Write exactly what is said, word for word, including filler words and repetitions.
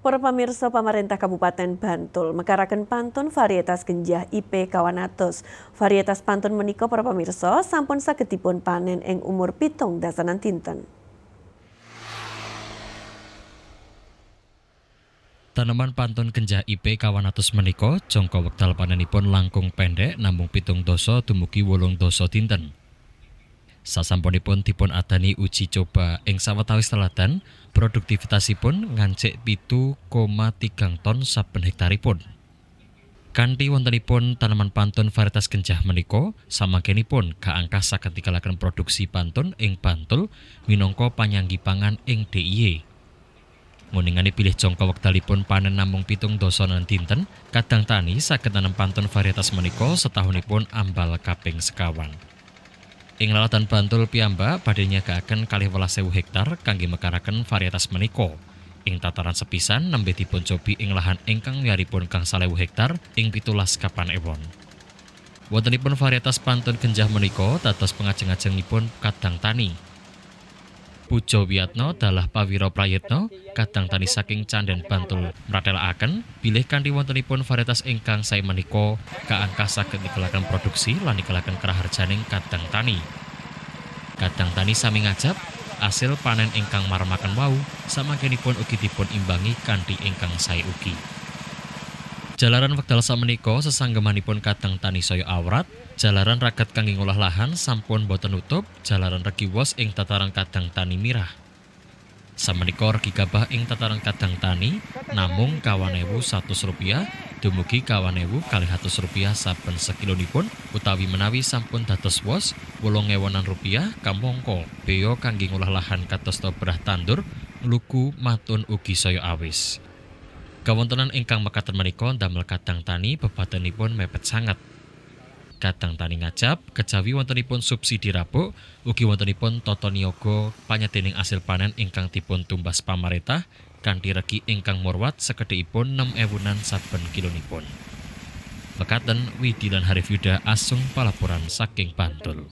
Para pamirsa pamarentah Kabupaten Bantul mekaraken pantun varietas genjah I P kawan atus. Varietas pantun menika para pamirsa sampun saged dipun panen ing umur pitung dasanan dinten. Tanaman pantun genjah I P kawan atus menika jangka wekdal panenipun langkung pendek namung pitung dasa dumugi wolung dasa dinten. Sasampunipun dipun adani uji coba ing sawetawis teladan, produktivitasipun ngancik pitu koma tiga ton saben hektaripun. Kanthi wontenipun tanaman pantun varietas genjah menika, samangkenipun kaangkah saged tikalaken produksi pantun ing Bantul minangka panyanggi pangan ing D I Y. Nguningane pilih jangka wekdalipun panen namung pitung dasanan dinten, kadang tani saged nanam pantun varietas menika setahunipun ambal kaping sekawan. Ing lalatan Bantul piyambak badhe nyegakaken kalih welas ewu hektar kangge mekaraken varietas menika. Ing tataran sepisan nembe dipun cobi ing lahan ingkang wiyaripun gangsal ewu hektar ing pitulas kapan ewon. Wontenipun varietas pantun genjah menika dados pengajeng-ajengipun kadang tani. Pujo Wiyatno dalah Pawiro Prayitno, kadang tani saking Canden Bantul mratélakaken bilih kanthi wontenipun varietas ingkang sae menika kaangkah saged nikelaken produksi lan nikelaken kraharjaning kadang tani. Kadang tani sami ngajab asil panen ingkang maremaken wau samangkenipun ugi dipun imbangi kanthi ingkang sae ugi. Jalaran wekdal samenika sesanggemanipun kadang tani saya awrat, jalaran raket kangge ngolah lahan sampun boten nutup, jalaran regi wos ing tataran kadang tani mirah. Samenika regi gabah ing tataran kadang tani namung kawan ewu satus rupiah dumugi kawan ewu kalih atus rupiah saben sekilonipun, utawi menawi sampun dados wos wolung ewonan rupiah kamangka beo kangge ngolah lahan kados berah tandur, ngluku matun ugi saya awis. Kawontenan ingkang mekaten menika damel kadang tani bebatenipun mepet sanget. Kadang tani ngajab, kejawi wontenipun subsidi rabuk, ugi wontenipun tata niaga panyedening asil panen ingkang dipun tumbas pamarentah kanthi regi ingkang murwat sekedhikipun enem ewunan saben kilonipun. Mekaten Widi lan Harif Yuda asung palapuran saking Bantul.